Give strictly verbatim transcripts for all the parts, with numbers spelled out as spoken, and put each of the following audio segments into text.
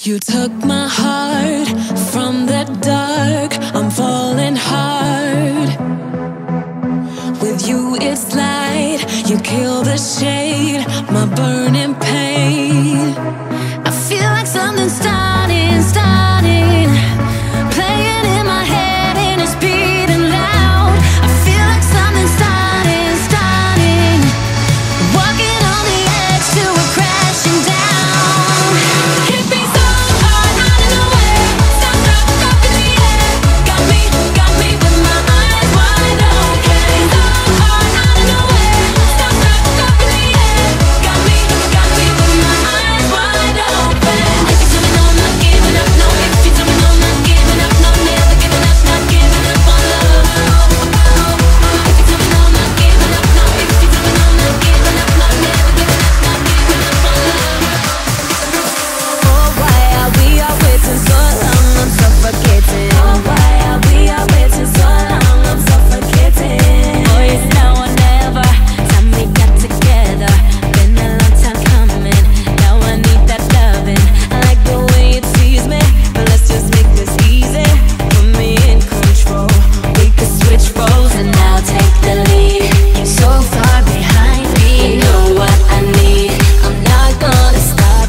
You took my heart from the dark. I'm falling hard. With you it's light. You kill the shade, my burning pain. I feel like something's starting, starting, playing in my head and it's beating loud. I feel like something's starting, starting, walking on the edge till we're crashing down. Hit me so hard, out of nowhere, sound up, up in the air. Got me, got me with my eyes wide open. Hit me so hard, out of nowhere, sound up, up in the air. Got me, got me with my eyes wide open. If you tell me no, I'm not giving up, no. If you tell me no, I'm not giving up, no. Never giving up, not giving up on love. If you tell me no, I'm not giving up, no. If you tell me no, I'm not giving up, no. Never giving up, not giving up on love. Oh, why are we all waiting so long? I'm suffocating. Oh, why are we all waiting so long? I'm suffocating. Oh, it's now or never. Time we got together. Been a long time coming. Now I need that loving. I like the way you tease me, but let's just make this easy. Put me in control. We could switch roles and I'll take the lead. You're so far behind me. You know what I need. I'm not gonna stop.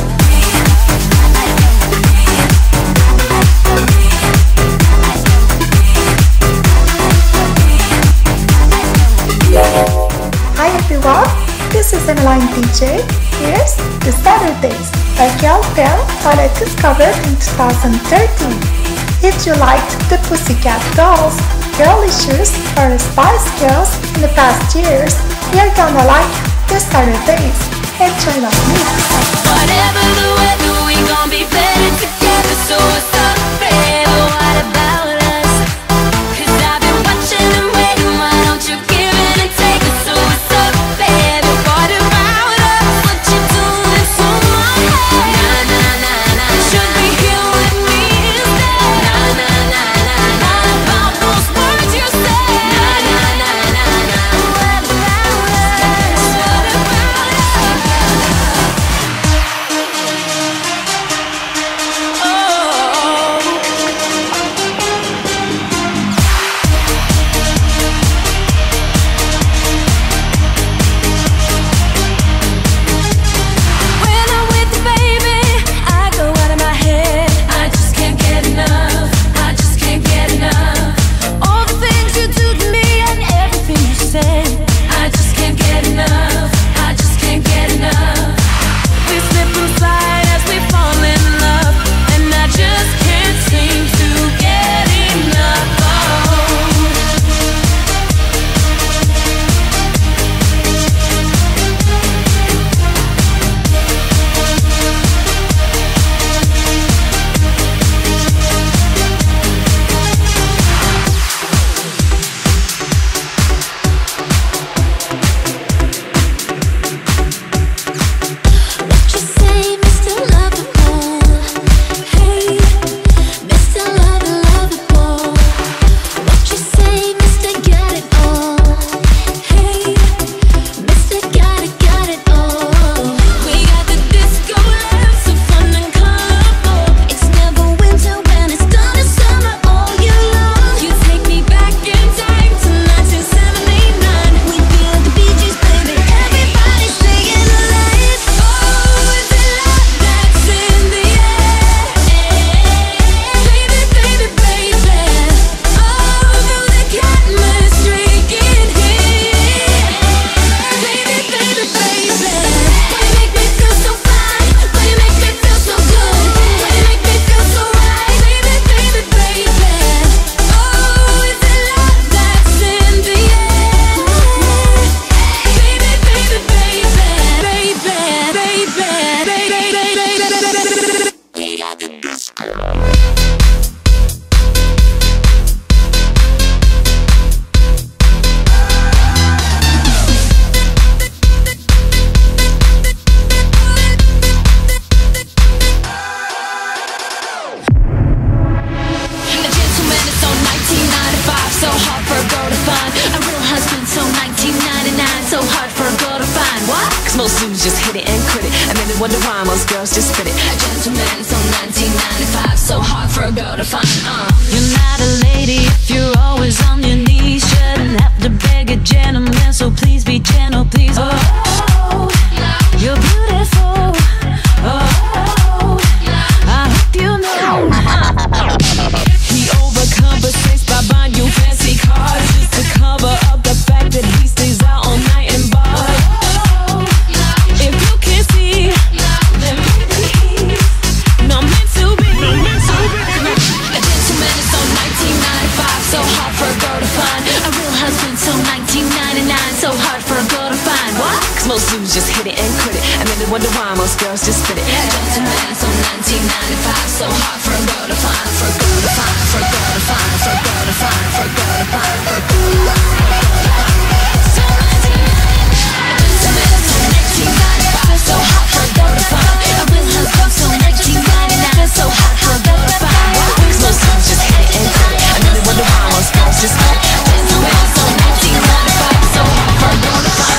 Hi everyone, this is Emiline D J. Here's the Saturdays by Girlicious, what I discovered in two thousand thirteen. If you liked the Pussycat Dolls, Girlicious, or the Spice Girls in the past years, you're gonna like the Saturdays. Enjoy my mix. Whatever the weather, we gon' be better together. So what's up, babe? What about us? 'Cause I've been watching and waiting. Why don't you give it and take it? So what's up, babe? What about us? What you doing to my head? Nah, nah, nah, nah. Should be here with me instead. Nah, nah, nah, nah, nah. Not about those words you said. Nah, nah, nah, nah, nah. What about us? What about us? When I'm with you, baby, I go out of my head. I just can't get enough. I just can't get enough. All the things you do to me and everything you say. I just can't get enough. I just can't get enough. We slip and slide as we fall in love, and I just can't seem to get enough. Oh. What you say, Mister Lovable? Hey, Mister Lover, Lovable. What you say, Mister Got It All? Hey, Mister Got It, got it all. We got the disco lights, so fun and colorful. It's never winter when it's done, it's summer all year long. You take me back in time to nineteen seventy-nine. We feel the Bee Gees, baby. Everybody singing alive. Oh, it's a lot that's in the air. Baby, baby, baby. Oh, feel the chemistry in here. Baby, baby, baby. Why you make me feel so fine? Why you make me feel so good? Why you make me feel so right? Baby, baby, baby. Oh, it's a lot that's in the air. Baby, baby, baby. Baby, baby, baby, baby, baby. The gentleman is on nineteen ninety-five, so hard for a girl to find. A real husband, so nineteen ninety-nine, so hard for a girl to find. What? 'Cause most dudes just hit it and quit it, and then they wonder why most girls just spit it. A gentleman is on girl to find. uh. You're not a lady if you're always on your knees. Shouldn't have to beg a gentleman, so please be gentle, please. Oh, you're beautiful. Oh, I hope you know. He overcompensates by buying you fancy cars just to cover up the fact that he stays out all night in bars. If you can see, then maybe he's not meant to be. A gentleman is so nineteen ninety-five, so hard for a girl to find. A real husband so nineteen ninety-nine, so hard for a girl to find. Why? Cause most dudes just hit it and quit it, and then they wonder why most girls just spit it. A gentleman so nineteen ninety-five, so hard for a girl to find. For a girl to find, for a girl to find, for a girl to find, for a girl to find, for a girl to find. So nineteen ninety-nine, a gentleman so nineteen ninety-five, so hard for a girl to find. A real husband so nineteen ninety-nine, so hard for a girl to find. Cause most dudes just hit it and quit it, and then they wonder why most girls just spit it. A gentleman so nineteen ninety-five, so hard for a girl to find.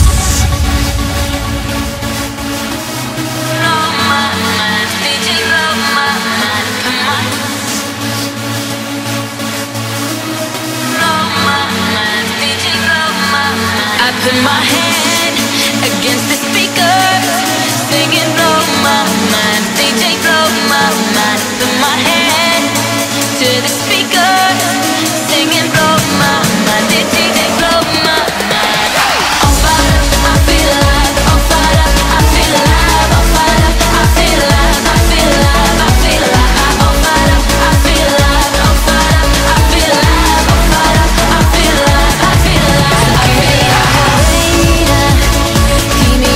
I put my hand against the speaker, singing blow my mind, D J blow my mind. Put my hand to the speaker, singing blow my mind, D J blow my mind. On fire, I feel alive. On fire, I feel alive. On fire, I feel alive. I feel alive. I feel alive. On fire, I feel alive. On fire, I feel alive. On fire, I feel alive. I feel alive. I feel alive. Keep me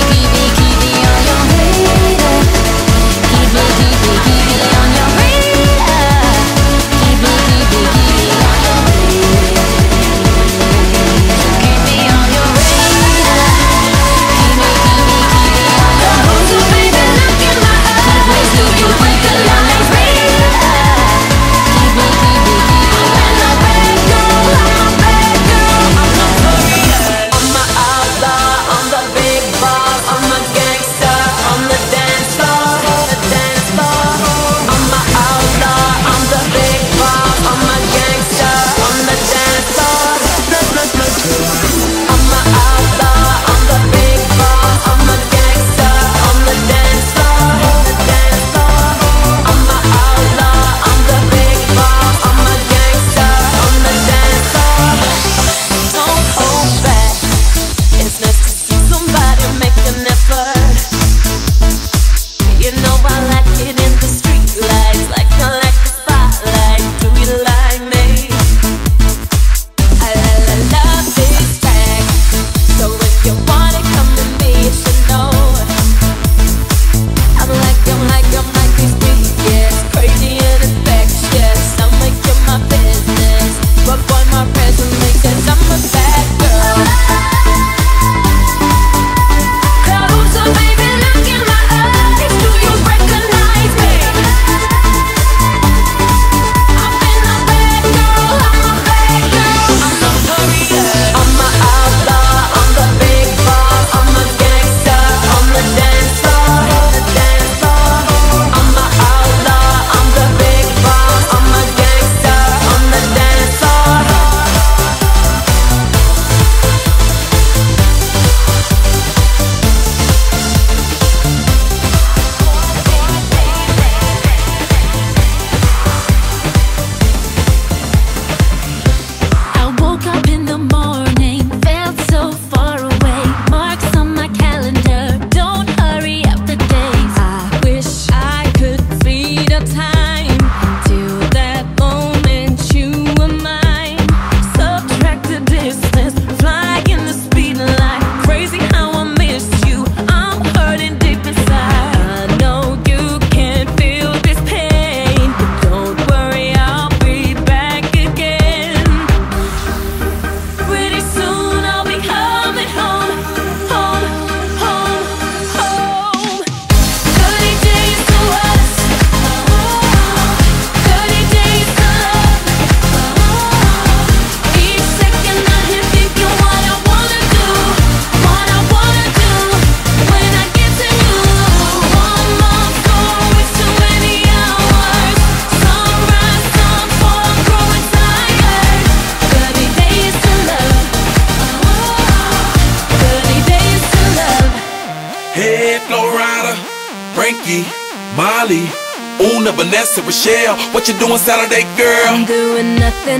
Nikki, Molly, Una, Vanessa, Rochelle. What you doing Saturday, girl? I'm doing nothing,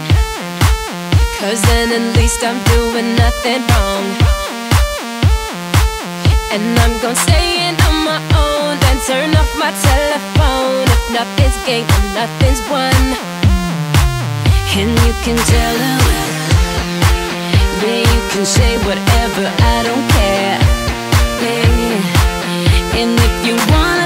cause then at least I'm doing nothing wrong. And I'm gonna stay in on my own, then turn off my telephone. If nothing's gained and nothing's won, and you can tell them, yeah, you can say whatever, I don't care, yeah. And if you want